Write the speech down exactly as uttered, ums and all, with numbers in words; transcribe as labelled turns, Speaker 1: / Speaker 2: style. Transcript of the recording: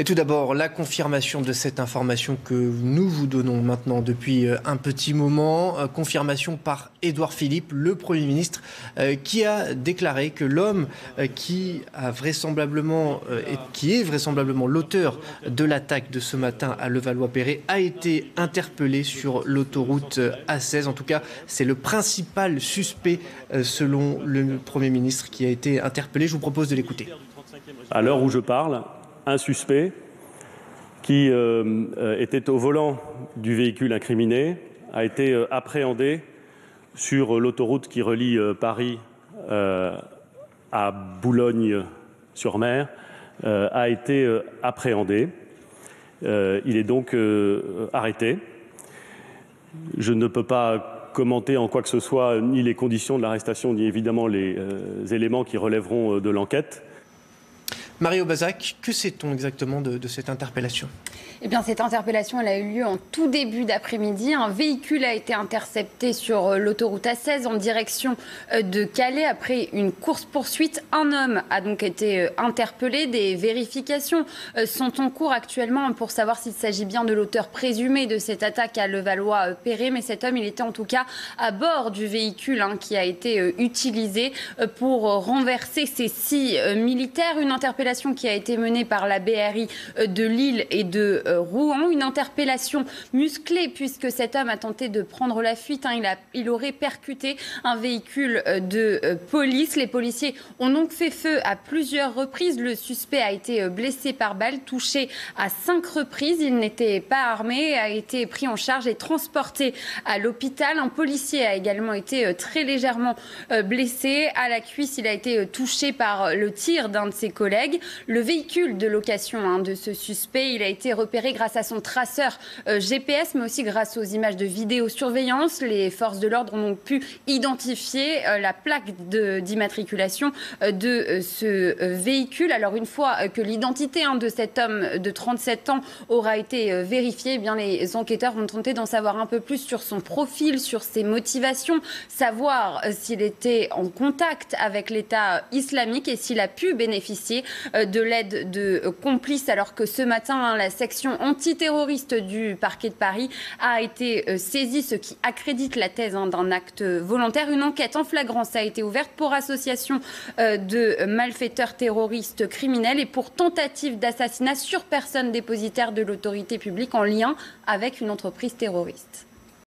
Speaker 1: Et tout d'abord, la confirmation de cette information que nous vous donnons maintenant depuis un petit moment. Confirmation par Édouard Philippe, le Premier ministre, qui a déclaré que l'homme qui, a vraisemblablement, qui est vraisemblablement l'auteur de l'attaque de ce matin à Levallois-Perret a été interpellé sur l'autoroute A seize. En tout cas, c'est le principal suspect selon le Premier ministre qui a été interpellé. Je vous propose de l'écouter.
Speaker 2: À l'heure où je parle, un suspect qui euh, était au volant du véhicule incriminé a été euh, appréhendé sur l'autoroute qui relie euh, Paris euh, à Boulogne-sur-Mer, euh, a été euh, appréhendé. Euh, il est donc euh, arrêté. Je ne peux pas commenter en quoi que ce soit ni les conditions de l'arrestation, ni évidemment les euh, éléments qui relèveront euh, de l'enquête.
Speaker 1: Marie Aubazac, que sait-on exactement de, de cette interpellation ?
Speaker 3: Eh bien, cette interpellation, elle a eu lieu en tout début d'après-midi. Un véhicule a été intercepté sur l'autoroute A seize en direction de Calais. Après une course-poursuite, un homme a donc été interpellé. Des vérifications sont en cours actuellement pour savoir s'il s'agit bien de l'auteur présumé de cette attaque à Levallois-Perret. Mais cet homme, il était en tout cas à bord du véhicule hein, qui a été utilisé pour renverser ces six militaires. Une interpellation qui a été menée par la B R I de Lille et de Rouen, une interpellation musclée puisque cet homme a tenté de prendre la fuite. Hein. Il, a, il aurait percuté un véhicule de police. Les policiers ont donc fait feu à plusieurs reprises. Le suspect a été blessé par balle, touché à cinq reprises. Il n'était pas armé, a été pris en charge et transporté à l'hôpital. Un policier a également été très légèrement blessé. À la cuisse, il a été touché par le tir d'un de ses collègues. Le véhicule de location hein, de ce suspect, il a été repéré grâce à son traceur euh, G P S, mais aussi grâce aux images de vidéosurveillance. Les forces de l'ordre ont donc pu identifier euh, la plaque d'immatriculation euh, de euh, ce euh, véhicule. Alors une fois euh, que l'identité hein, de cet homme de trente-sept ans aura été euh, vérifiée, eh bien, les enquêteurs vont tenter d'en savoir un peu plus sur son profil, sur ses motivations, savoir euh, s'il était en contact avec l'État islamique et s'il a pu bénéficier euh, de l'aide de euh, complices, alors que ce matin, hein, la section antiterroriste du parquet de Paris a été euh, saisie, ce qui accrédite la thèse hein, d'un acte volontaire. Une enquête en flagrance a été ouverte pour association euh, de malfaiteurs terroristes criminels et pour tentative d'assassinat sur personne dépositaire de l'autorité publique en lien avec une entreprise terroriste.